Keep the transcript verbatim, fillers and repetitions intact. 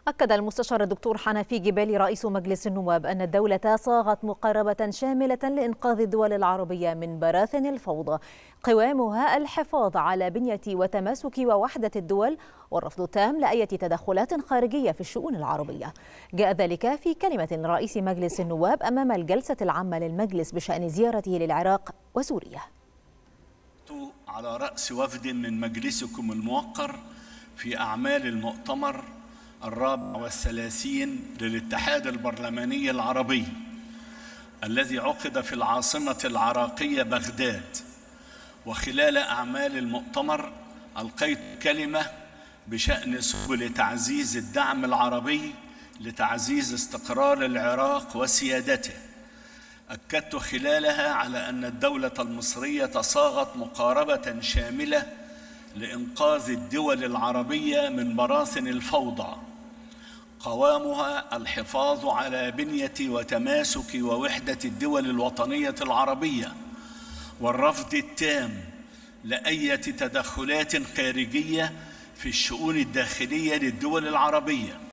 أكد المستشار الدكتور حنفي جبالي رئيس مجلس النواب أن الدولة صاغت مقاربة شاملة لإنقاذ الدول العربية من براثن الفوضى، قوامها الحفاظ على بنية وتماسك ووحدة الدول والرفض التام لأي تدخلات خارجية في الشؤون العربية. جاء ذلك في كلمة لرئيس مجلس النواب أمام الجلسة العامة للمجلس بشأن زيارته للعراق وسوريا. على رأس وفد من مجلسكم الموقر في أعمال المؤتمر الرابع والثلاثين للاتحاد البرلماني العربي الذي عقد في العاصمة العراقية بغداد. وخلال أعمال المؤتمر ألقيت كلمة بشأن سبل تعزيز الدعم العربي لتعزيز استقرار العراق وسيادته. أكدت خلالها على أن الدولة المصرية صاغت مقاربة شاملة لإنقاذ الدول العربية من براثن الفوضى، قوامها الحفاظ على بنية وتماسك ووحدة الدول الوطنية العربية والرفض التام لأي تدخلات خارجية في الشؤون الداخلية للدول العربية.